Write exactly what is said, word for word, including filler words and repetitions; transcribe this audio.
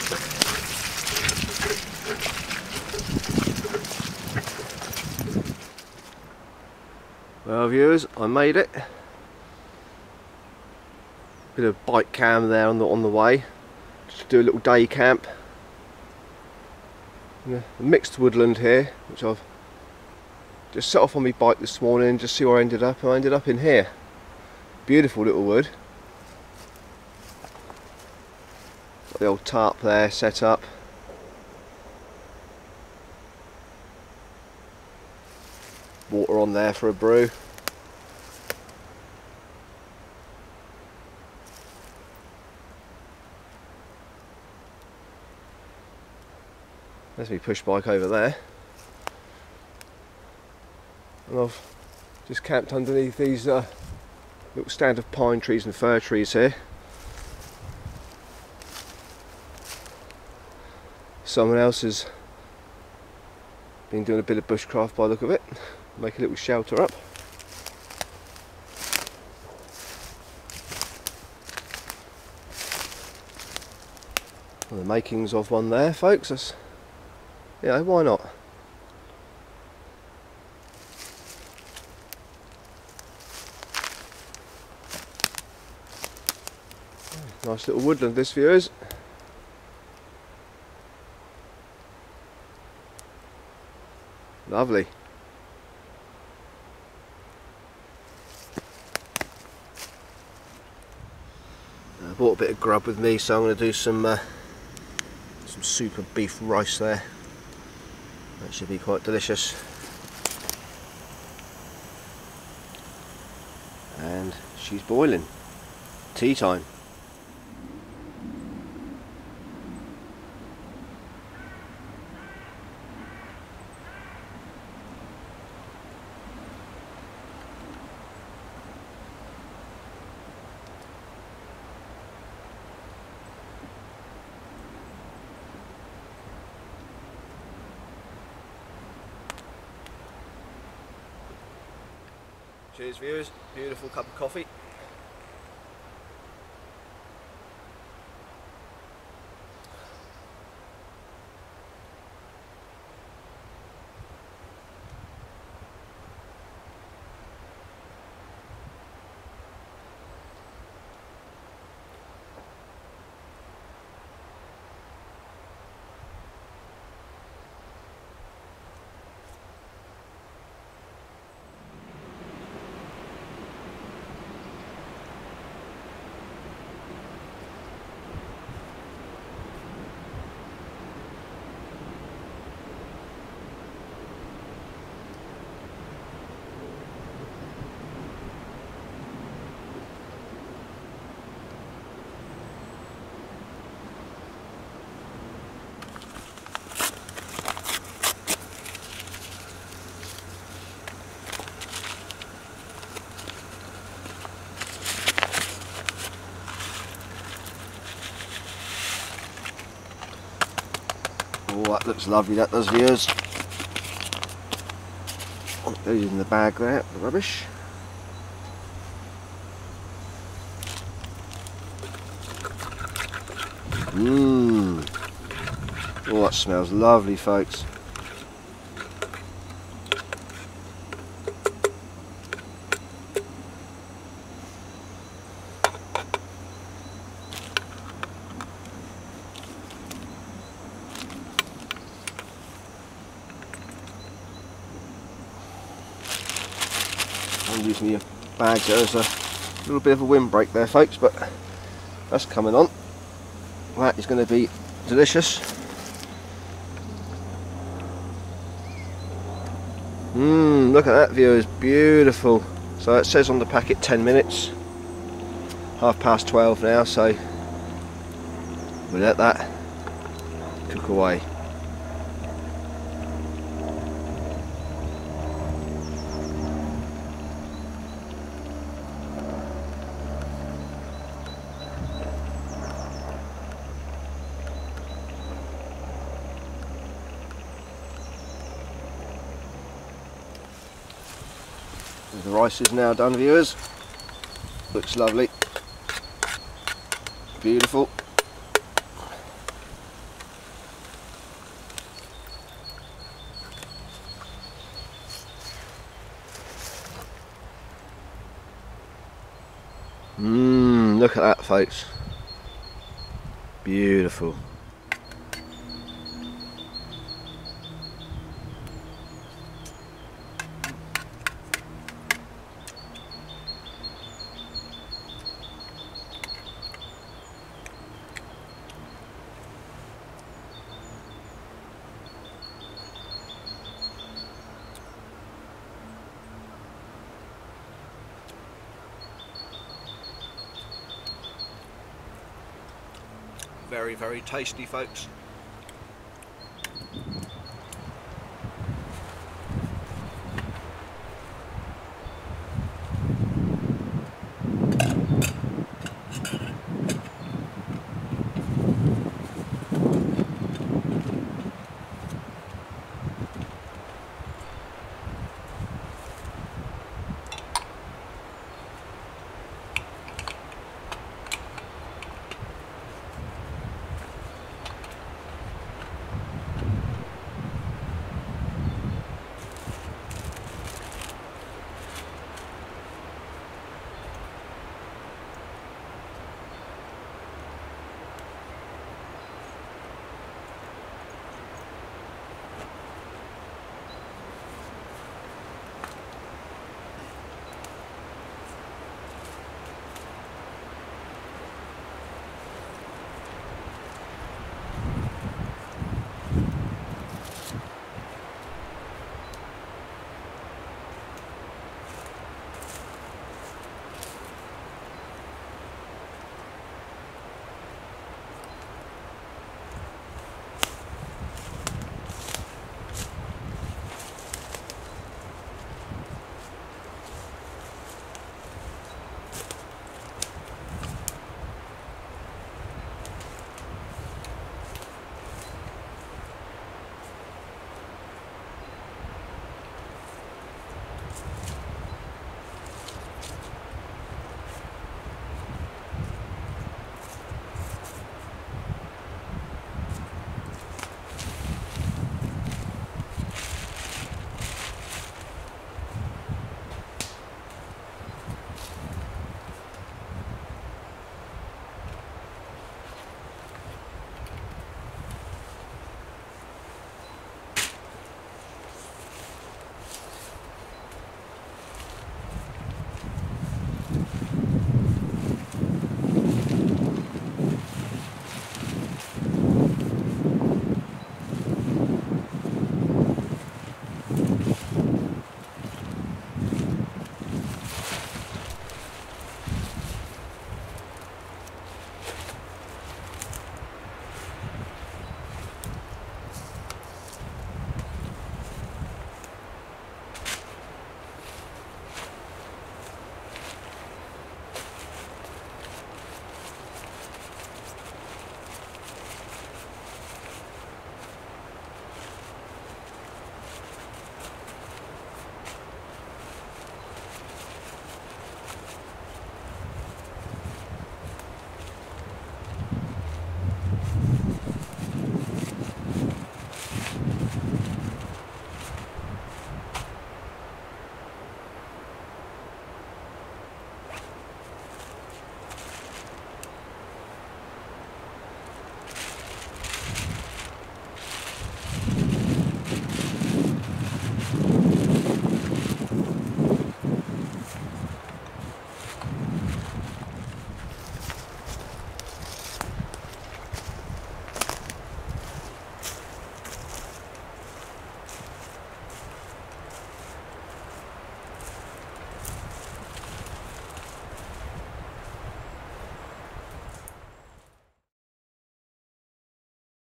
Well viewers, I made it. Bit of bike cam there on the on the way. Just do a little day camp. A mixed woodland here, which I've just set off on my bike this morning and just see where I ended up, and I ended up in here. Beautiful little wood. Got the old tarp there set up. Water on there for a brew. There's my push bike over there. And I've just camped underneath these uh, little stand of pine trees and fir trees here. Someone else has been doing a bit of bushcraft by the look of it. Make a little shelter up. Well, the makings of one there, folks. That's, yeah, why not? Nice little woodland this, viewers. Lovely. I bought a bit of grub with me, so I'm going to do some uh, some super beef rice there. That should be quite delicious. And she's boiling. Tea time. Cheers viewers, beautiful cup of coffee. Oh, that looks lovely, that does, viewers. Oh, those in the bag there, the rubbish. Mmm. Oh, that smells lovely, folks. I'm using your bag, there's a little bit of a windbreak there, folks, but that's coming on. That is going to be delicious. Mmm, look at that, viewers, beautiful. So it says on the packet ten minutes, half past twelve now, so we'll let that cook away. The rice is now done, viewers. Looks lovely. Beautiful. Mmm, look at that, folks. Beautiful. Very, very tasty, folks.